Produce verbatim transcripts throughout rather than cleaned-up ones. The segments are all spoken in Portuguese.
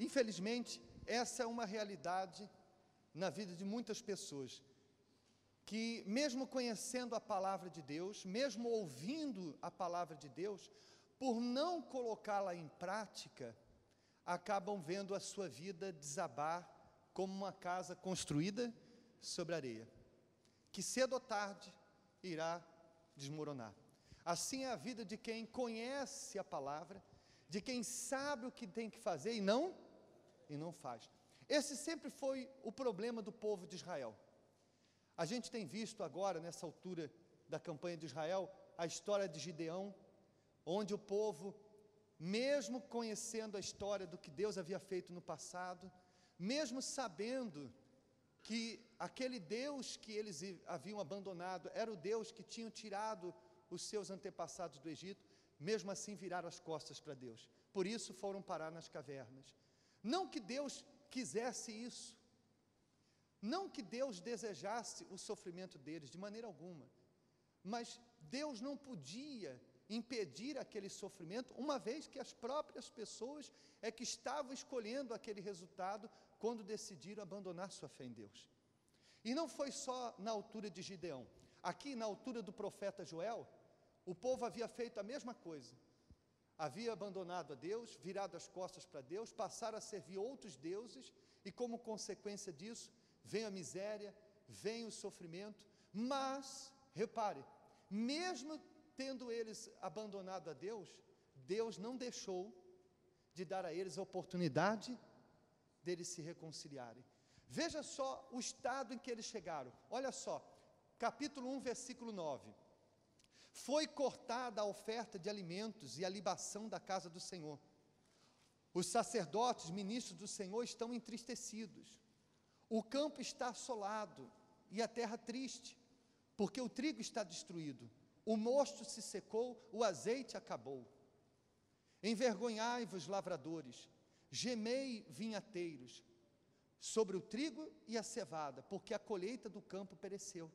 Infelizmente, essa é uma realidade na vida de muitas pessoas, que mesmo conhecendo a palavra de Deus, mesmo ouvindo a palavra de Deus, por não colocá-la em prática, acabam vendo a sua vida desabar como uma casa construída sobre areia, que cedo ou tarde irá desmoronar. Assim é a vida de quem conhece a palavra, de quem sabe o que tem que fazer e não, e não faz. Esse sempre foi o problema do povo de Israel. A gente tem visto agora, nessa altura da campanha de Israel, a história de Gideão, onde o povo, mesmo conhecendo a história do que Deus havia feito no passado, mesmo sabendo que aquele Deus que eles haviam abandonado era o Deus que tinha tirado os seus antepassados do Egito, mesmo assim viraram as costas para Deus. Por isso foram parar nas cavernas. Não que Deus quisesse isso, não que Deus desejasse o sofrimento deles, de maneira alguma, mas Deus não podia impedir aquele sofrimento, uma vez que as próprias pessoas é que estavam escolhendo aquele resultado quando decidiram abandonar sua fé em Deus. E não foi só na altura de Gideão, aqui na altura do profeta Joel, o povo havia feito a mesma coisa, havia abandonado a Deus, virado as costas para Deus, passaram a servir outros deuses, e como consequência disso, vem a miséria, vem o sofrimento, mas, repare, mesmo tendo eles abandonado a Deus, Deus não deixou de dar a eles a oportunidade deles se reconciliarem. Veja só o estado em que eles chegaram, olha só, capítulo um, versículo nove, foi cortada a oferta de alimentos e a libação da casa do Senhor, os sacerdotes, ministros do Senhor estão entristecidos, o campo está assolado e a terra triste, porque o trigo está destruído, o mosto se secou, o azeite acabou. Envergonhai-vos, lavradores, gemei, vinhateiros, sobre o trigo e a cevada, porque a colheita do campo pereceu.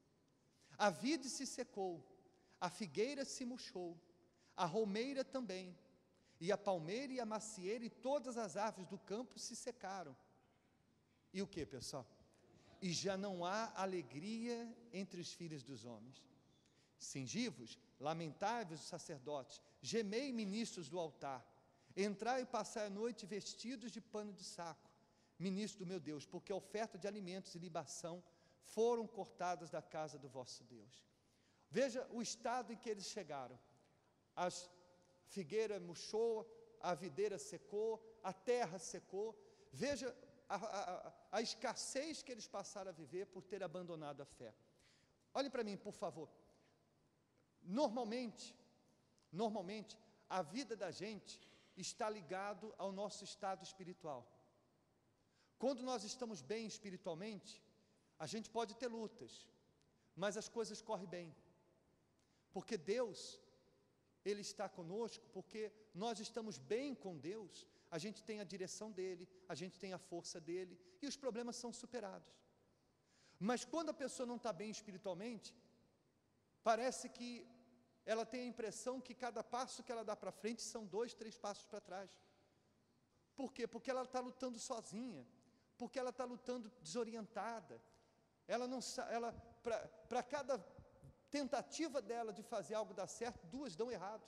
A vide se secou, a figueira se murchou, a romeira também, e a palmeira e a macieira e todas as árvores do campo se secaram. E o que, pessoal? E já não há alegria entre os filhos dos homens. Cingivos, lamentai-vos os sacerdotes, gemei ministros do altar, entrai e passai a noite vestidos de pano de saco, ministro do meu Deus, porque a oferta de alimentos e libação foram cortadas da casa do vosso Deus. Veja o estado em que eles chegaram, a figueira murchou, a videira secou, a terra secou, veja a, a, a escassez que eles passaram a viver por ter abandonado a fé. Olhe para mim, por favor. Normalmente, normalmente, a vida da gente está ligado ao nosso estado espiritual. Quando nós estamos bem espiritualmente, a gente pode ter lutas, mas as coisas correm bem, porque Deus, Ele está conosco, porque nós estamos bem com Deus, a gente tem a direção dEle, a gente tem a força dEle, e os problemas são superados. Mas quando a pessoa não está bem espiritualmente, parece que ela tem a impressão que cada passo que ela dá para frente são dois, três passos para trás. Por quê? Porque ela está lutando sozinha, porque ela está lutando desorientada, ela não ela para cada tentativa dela de fazer algo dar certo, duas dão errado.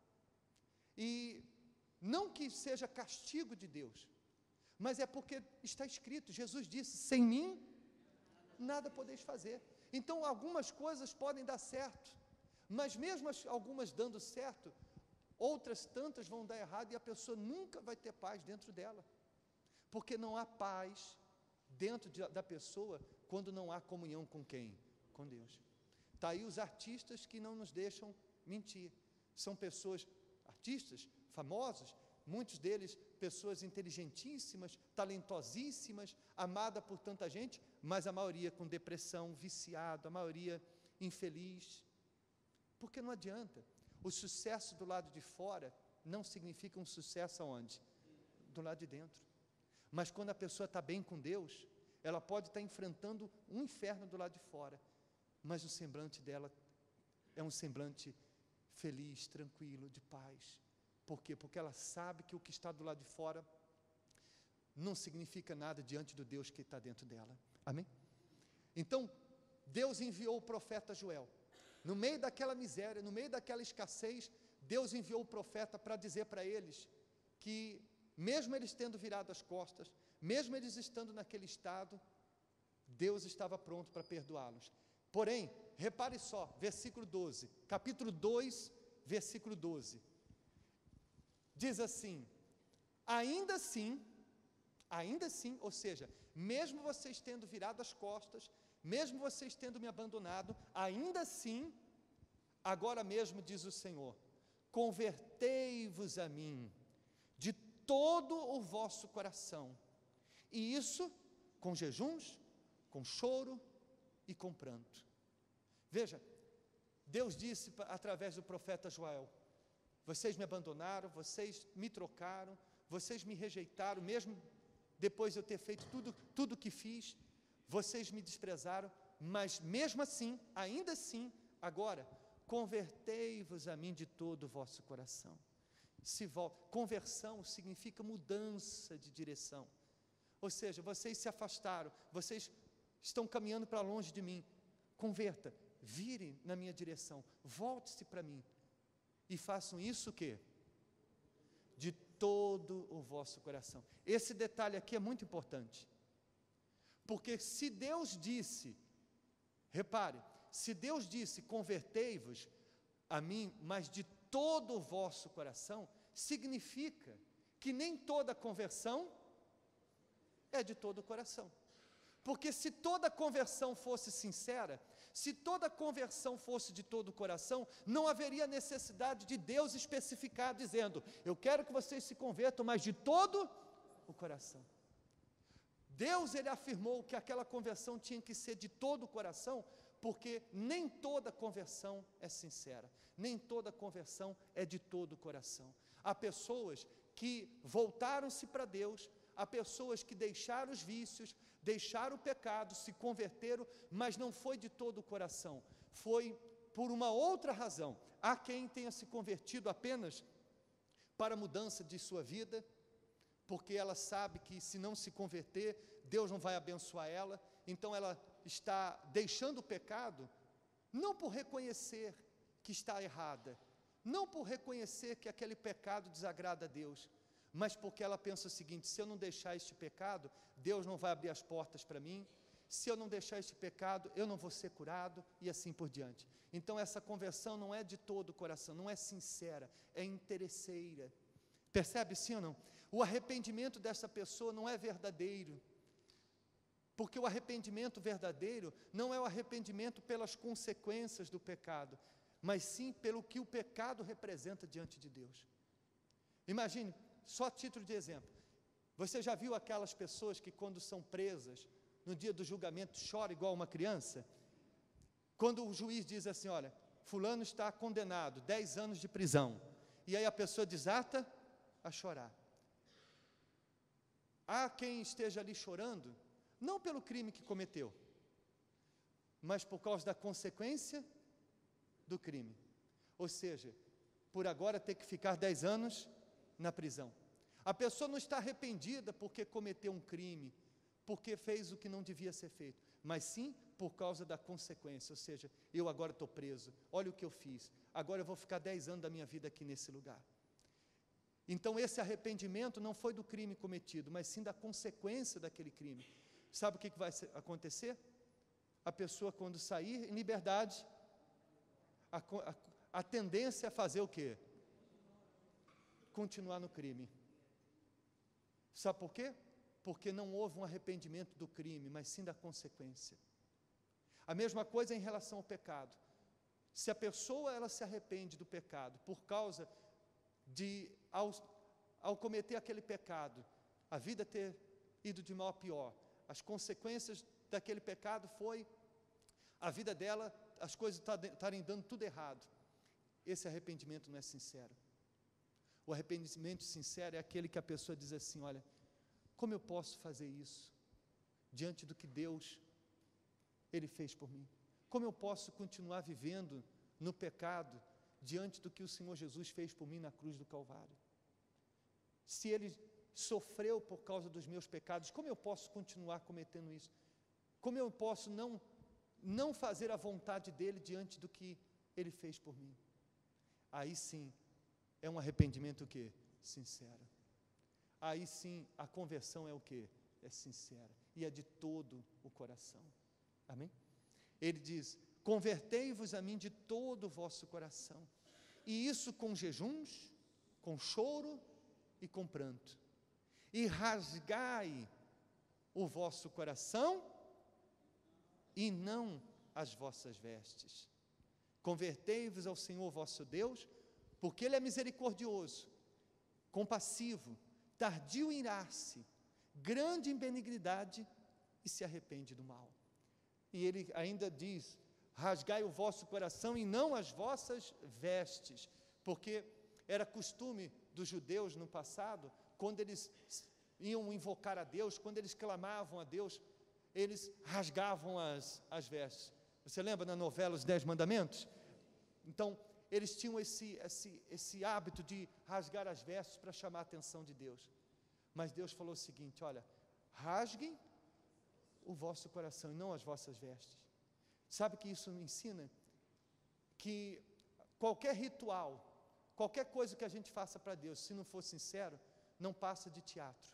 E não que seja castigo de Deus, mas é porque está escrito, Jesus disse, sem mim, nada podeis fazer. Então algumas coisas podem dar certo, mas mesmo as, algumas dando certo, outras tantas vão dar errado e a pessoa nunca vai ter paz dentro dela, porque não há paz dentro de, da pessoa quando não há comunhão com quem? Com Deus. Está aí os artistas que não nos deixam mentir, são pessoas, artistas famosos, muitos deles pessoas inteligentíssimas, talentosíssimas, amada por tanta gente, mas a maioria com depressão, viciado, a maioria infeliz, porque não adianta, o sucesso do lado de fora não significa um sucesso aonde? Do lado de dentro. Mas quando a pessoa está bem com Deus, ela pode estar enfrentando um inferno do lado de fora, mas o semblante dela é um semblante feliz, tranquilo, de paz. Por quê? Porque ela sabe que o que está do lado de fora não significa nada diante do Deus que está dentro dela. Amém? Então, Deus enviou o profeta Joel. No meio daquela miséria, no meio daquela escassez, Deus enviou o profeta para dizer para eles que, mesmo eles tendo virado as costas, mesmo eles estando naquele estado, Deus estava pronto para perdoá-los. Porém, repare só, versículo doze, capítulo dois, versículo doze, diz assim: ainda assim, ainda assim, ou seja, mesmo vocês tendo virado as costas, mesmo vocês tendo me abandonado, ainda assim, agora mesmo diz o Senhor, convertei-vos a mim, de todo o vosso coração, e isso com jejuns, com choro e com pranto. Veja, Deus disse através do profeta Joel: vocês me abandonaram, vocês me trocaram, vocês me rejeitaram, mesmo depois de eu ter feito tudo, tudo que fiz, vocês me desprezaram, mas mesmo assim, ainda assim, agora, convertei-vos a mim de todo o vosso coração. Se volta. Conversão significa mudança de direção, ou seja, vocês se afastaram, vocês estão caminhando para longe de mim, converta, virem na minha direção, volte-se para mim, e façam isso o quê? De todo o vosso coração. Esse detalhe aqui é muito importante, porque se Deus disse, repare, se Deus disse, convertei-vos a mim, mas de todo o vosso coração, significa que nem toda conversão é de todo o coração. Porque se toda conversão fosse sincera, se toda conversão fosse de todo o coração, não haveria necessidade de Deus especificar, dizendo, eu quero que vocês se convertam, mas de todo o coração. Deus, ele afirmou que aquela conversão tinha que ser de todo o coração, porque nem toda conversão é sincera, nem toda conversão é de todo o coração. Há pessoas que voltaram-se para Deus, há pessoas que deixaram os vícios, deixaram o pecado, se converteram, mas não foi de todo o coração, foi por uma outra razão. Há quem tenha se convertido apenas para a mudança de sua vida, porque ela sabe que se não se converter, Deus não vai abençoar ela, então ela está deixando o pecado, não por reconhecer que está errada, não por reconhecer que aquele pecado desagrada a Deus, mas porque ela pensa o seguinte: se eu não deixar este pecado, Deus não vai abrir as portas para mim, se eu não deixar este pecado, eu não vou ser curado, e assim por diante. Então essa conversão não é de todo o coração, não é sincera, é interesseira. Percebe sim ou não? O arrependimento dessa pessoa não é verdadeiro, porque o arrependimento verdadeiro não é o arrependimento pelas consequências do pecado, mas sim pelo que o pecado representa diante de Deus. Imagine, só a título de exemplo, você já viu aquelas pessoas que quando são presas, no dia do julgamento, choram igual uma criança? Quando o juiz diz assim, olha, fulano está condenado, dez anos de prisão, e aí a pessoa desata a chorar. Há quem esteja ali chorando, não pelo crime que cometeu, mas por causa da consequência do crime, ou seja, por agora ter que ficar dez anos na prisão. A pessoa não está arrependida porque cometeu um crime, porque fez o que não devia ser feito, mas sim por causa da consequência, ou seja, eu agora estou preso, olha o que eu fiz, agora eu vou ficar dez anos da minha vida aqui nesse lugar. Então esse arrependimento não foi do crime cometido, mas sim da consequência daquele crime. Sabe o que vai acontecer? A pessoa, quando sair em liberdade, a, a, a tendência é fazer o quê? Continuar no crime. Sabe por quê? Porque não houve um arrependimento do crime, mas sim da consequência. A mesma coisa em relação ao pecado. Se a pessoa ela se arrepende do pecado por causa de, ao, ao cometer aquele pecado, a vida ter ido de mal a pior, as consequências daquele pecado foi a vida dela, as coisas estarem dando tudo errado. Esse arrependimento não é sincero. O arrependimento sincero é aquele que a pessoa diz assim, olha, como eu posso fazer isso diante do que Deus, Ele fez por mim? Como eu posso continuar vivendo no pecado diante do que o Senhor Jesus fez por mim na cruz do Calvário? Se Ele sofreu por causa dos meus pecados, como eu posso continuar cometendo isso? Como eu posso não, não fazer a vontade dele diante do que ele fez por mim? Aí sim, é um arrependimento o quê? Sincero. Aí sim, a conversão é o quê? É sincera, e é de todo o coração. Amém? Ele diz, convertei-vos a mim de todo o vosso coração, e isso com jejuns, com choro e com pranto, e rasgai o vosso coração, e não as vossas vestes. Convertei-vos ao Senhor vosso Deus, porque Ele é misericordioso, compassivo, tardio em irar-se, grande em benignidade, e se arrepende do mal. E ele ainda diz, rasgai o vosso coração e não as vossas vestes, porque era costume dos judeus no passado, quando eles iam invocar a Deus, quando eles clamavam a Deus, eles rasgavam as, as vestes. Você lembra na novela Os Dez Mandamentos? Então, eles tinham esse, esse, esse hábito de rasgar as vestes para chamar a atenção de Deus. Mas Deus falou o seguinte, olha, rasguem o vosso coração e não as vossas vestes. Sabe que isso me ensina? Que qualquer ritual, qualquer coisa que a gente faça para Deus, se não for sincero, não passa de teatro.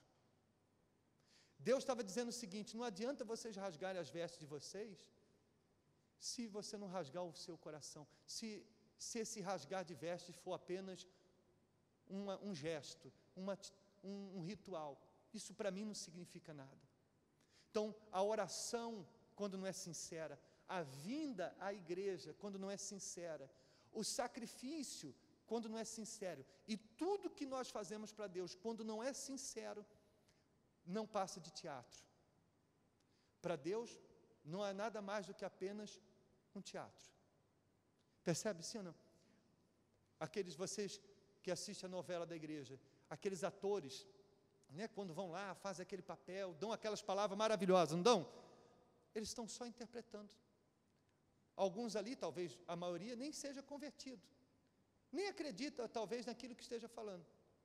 Deus estava dizendo o seguinte, não adianta vocês rasgarem as vestes de vocês, se você não rasgar o seu coração, se, se esse rasgar de vestes for apenas uma, um gesto, uma, um, um ritual, isso para mim não significa nada. Então, a oração, quando não é sincera, a vinda à igreja, quando não é sincera, o sacrifício, quando não é sincero, e tudo que nós fazemos para Deus, quando não é sincero, não passa de teatro. Para Deus, não é nada mais do que apenas um teatro. Percebe, sim ou não? Aqueles, vocês que assistem a novela da igreja, aqueles atores, né, quando vão lá, fazem aquele papel, dão aquelas palavras maravilhosas, não dão? Eles estão só interpretando. Alguns ali, talvez a maioria, nem seja convertido, nem acredita, talvez, naquilo que esteja falando.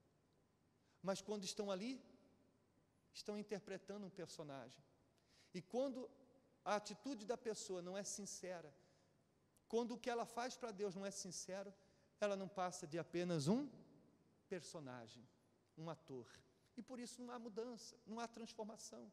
Mas quando estão ali, estão interpretando um personagem. E quando a atitude da pessoa não é sincera, quando o que ela faz para Deus não é sincero, ela não passa de apenas um personagem, um ator. E por isso não há mudança, não há transformação.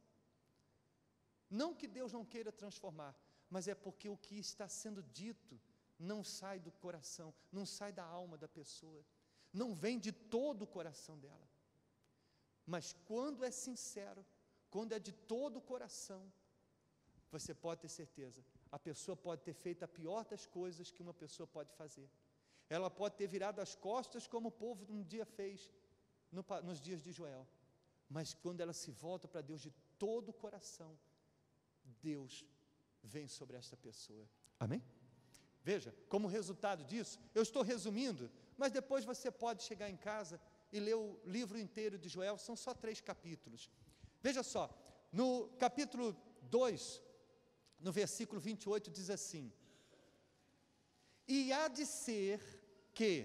Não que Deus não queira transformar, mas é porque o que está sendo dito não sai do coração, não sai da alma da pessoa, não vem de todo o coração dela. Mas quando é sincero, quando é de todo o coração, você pode ter certeza, a pessoa pode ter feito a pior das coisas que uma pessoa pode fazer. Ela pode ter virado as costas como o povo um dia fez, no, nos dias de Joel. Mas quando ela se volta para Deus de todo o coração, Deus vem sobre esta pessoa. Amém? Veja, como resultado disso, eu estou resumindo, mas depois você pode chegar em casa e ler o livro inteiro de Joel, são só três capítulos. Veja só, no capítulo dois, no versículo vinte e oito, diz assim, e há de ser que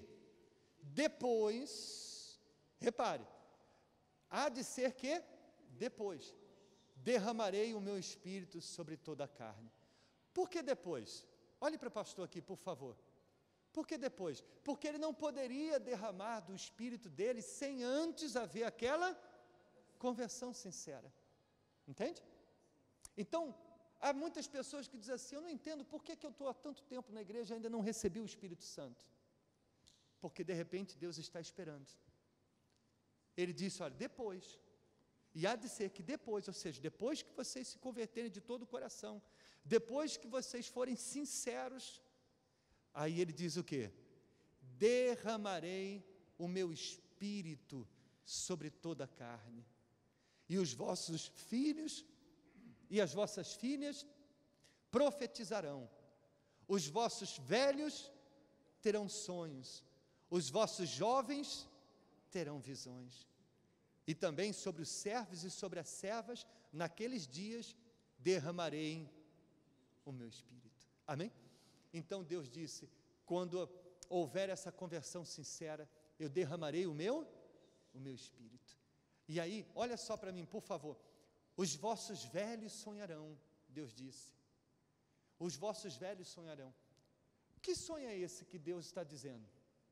depois, repare, há de ser que depois, derramarei o meu espírito sobre toda a carne. Por que depois? Olhe para o pastor aqui, por favor. Por que depois? Porque ele não poderia derramar do espírito dele sem antes haver aquela conversão sincera. Entende? Então, há muitas pessoas que dizem assim, eu não entendo por que, que eu estou há tanto tempo na igreja e ainda não recebi o Espírito Santo. Porque de repente Deus está esperando. Ele disse, olha, depois, e há de ser que depois, ou seja, depois que vocês se converterem de todo o coração, depois que vocês forem sinceros, aí ele diz o quê? Derramarei o meu espírito sobre toda a carne, e os vossos filhos e as vossas filhas profetizarão, os vossos velhos terão sonhos, os vossos jovens terão visões, e também sobre os servos e sobre as servas, naqueles dias derramarei o meu espírito. Amém? Então Deus disse, quando houver essa conversão sincera, eu derramarei o meu, o meu espírito. E aí, olha só para mim, por favor. Os vossos velhos sonharão, Deus disse. Os vossos velhos sonharão. Que sonho é esse que Deus está dizendo?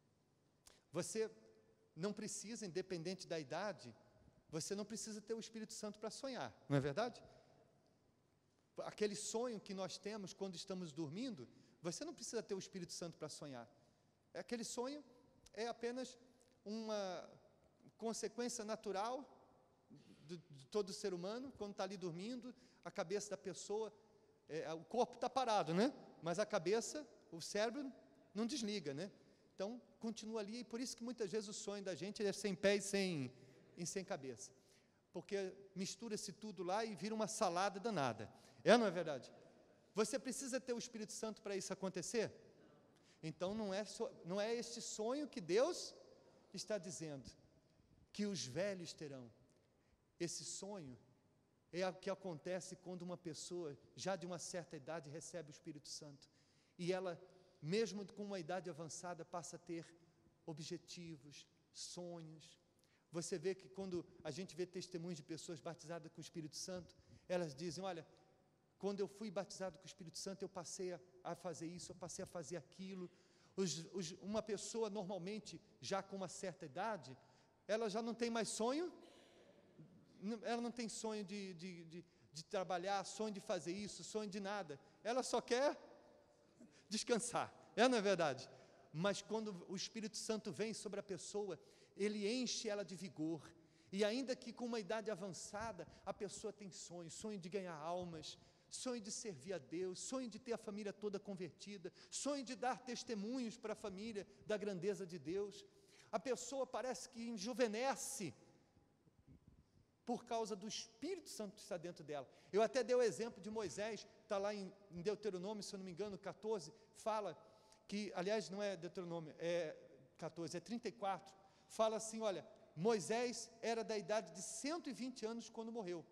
Você não precisa, independente da idade, você não precisa ter o Espírito Santo para sonhar, não é verdade? Aquele sonho que nós temos quando estamos dormindo, você não precisa ter o Espírito Santo para sonhar. Aquele sonho é apenas uma consequência natural de, de todo ser humano, quando está ali dormindo, a cabeça da pessoa, é, o corpo está parado, né? Mas a cabeça, o cérebro não desliga, né? Então, continua ali, e por isso que muitas vezes o sonho da gente é sem pé e sem, e sem cabeça, porque mistura-se tudo lá e vira uma salada danada, é ou não é verdade? Você precisa ter o Espírito Santo para isso acontecer? Então, não é, so, não é este sonho que Deus está dizendo, que os velhos terão. Esse sonho é o que acontece quando uma pessoa, já de uma certa idade, recebe o Espírito Santo, e ela, mesmo com uma idade avançada, passa a ter objetivos, sonhos. Você vê que quando a gente vê testemunhos de pessoas batizadas com o Espírito Santo, elas dizem, olha, quando eu fui batizado com o Espírito Santo, eu passei a, a fazer isso, eu passei a fazer aquilo. Os, os, uma pessoa, normalmente, já com uma certa idade, ela já não tem mais sonho, ela não tem sonho de, de, de, de trabalhar, sonho de fazer isso, sonho de nada. Ela só quer descansar, é, não é verdade? Mas quando o Espírito Santo vem sobre a pessoa, ele enche ela de vigor, e ainda que com uma idade avançada, a pessoa tem sonho, sonho de ganhar almas, sonho de servir a Deus, sonho de ter a família toda convertida, sonho de dar testemunhos para a família da grandeza de Deus. A pessoa parece que enjuvenesce por causa do Espírito Santo que está dentro dela. Eu até dei o exemplo de Moisés, está lá em, em Deuteronômio, se eu não me engano, catorze, fala que, aliás, não é Deuteronômio, é catorze, é trinta e quatro, fala assim, olha, Moisés era da idade de cento e vinte anos quando morreu.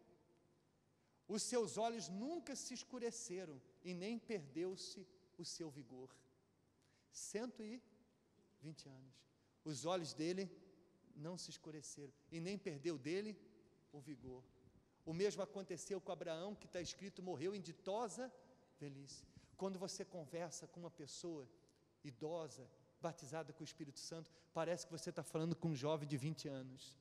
Os seus olhos nunca se escureceram e nem perdeu-se o seu vigor. cento e vinte anos. Os olhos dele não se escureceram e nem perdeu dele o vigor. O mesmo aconteceu com Abraão, que está escrito, morreu em ditosa velhice. Quando você conversa com uma pessoa idosa, batizada com o Espírito Santo, parece que você está falando com um jovem de vinte anos.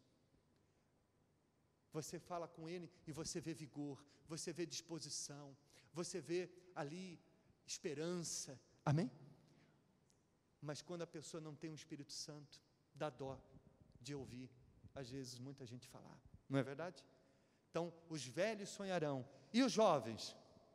Você fala com ele e você vê vigor, você vê disposição, você vê ali esperança, amém? Mas quando a pessoa não tem o Espírito Santo, dá dó de ouvir, às vezes, muita gente falar, não é verdade? Então, os velhos sonharão, e os jovens?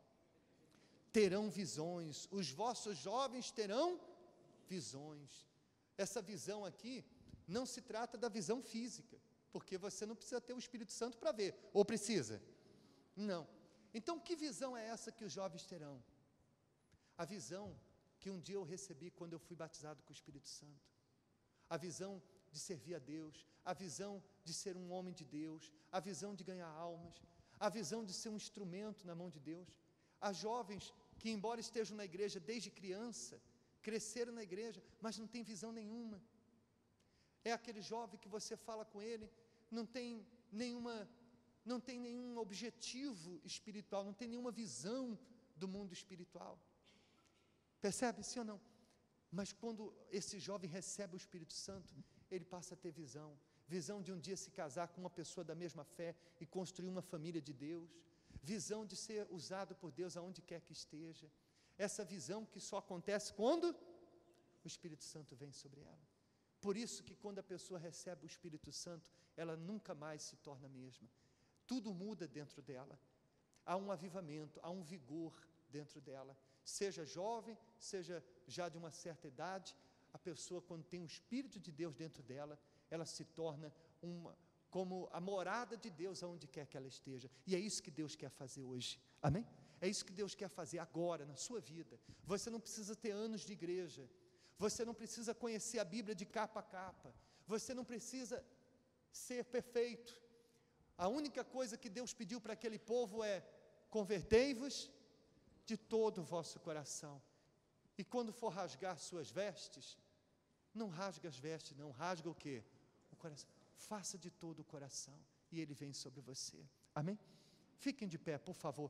Terão visões, os vossos jovens terão visões. Essa visão aqui, não se trata da visão física, porque você não precisa ter o Espírito Santo para ver, ou precisa? Não. Então, que visão é essa que os jovens terão? A visão que um dia eu recebi quando eu fui batizado com o Espírito Santo. A visão de servir a Deus, a visão de ser um homem de Deus, a visão de ganhar almas, a visão de ser um instrumento na mão de Deus. Há jovens que, embora estejam na igreja desde criança, cresceram na igreja, mas não tem visão nenhuma. É aquele jovem que você fala com ele, não tem nenhuma, não tem nenhum objetivo espiritual, não tem nenhuma visão do mundo espiritual. Percebe, sim ou não? Mas quando esse jovem recebe o Espírito Santo, ele passa a ter visão, visão de um dia se casar com uma pessoa da mesma fé e construir uma família de Deus, visão de ser usado por Deus aonde quer que esteja, essa visão que só acontece quando o Espírito Santo vem sobre ela. Por isso que quando a pessoa recebe o Espírito Santo, ela nunca mais se torna a mesma, tudo muda dentro dela, há um avivamento, há um vigor dentro dela, seja jovem, seja já de uma certa idade, a pessoa quando tem o Espírito de Deus dentro dela, ela se torna uma, como a morada de Deus aonde quer que ela esteja, e é isso que Deus quer fazer hoje, amém? É isso que Deus quer fazer agora, na sua vida. Você não precisa ter anos de igreja, você não precisa conhecer a Bíblia de capa a capa, você não precisa ser perfeito, a única coisa que Deus pediu para aquele povo é, convertei-vos de todo o vosso coração, e quando for rasgar suas vestes, não rasga as vestes não, rasga o quê? O coração, faça de todo o coração, e ele vem sobre você. Amém? Fiquem de pé, por favor.